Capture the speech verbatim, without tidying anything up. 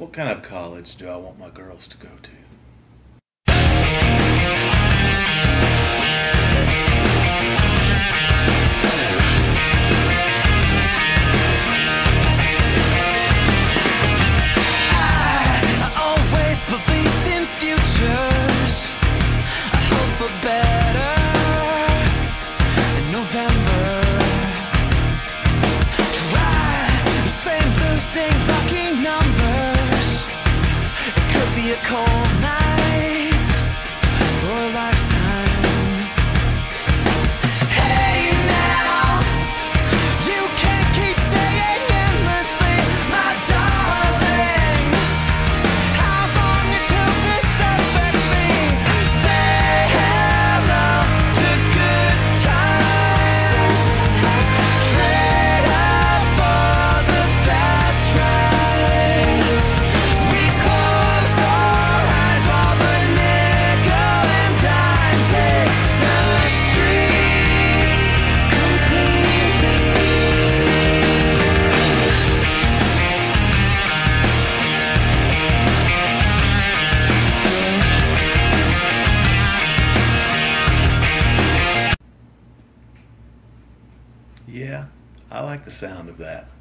What kind of college do I want my girls to go to? I always believed in futures. I hope for better in November. Try the same blues, same rocky numbers. It could be a cold night for a lifetime. Hey now, you can't keep saying endlessly, my darling. How long until this affects me? Say hello to good times. Trade up for the fast ride. We close our eyes while the nickel and dime take the streets completely. Yeah, I like the sound of that.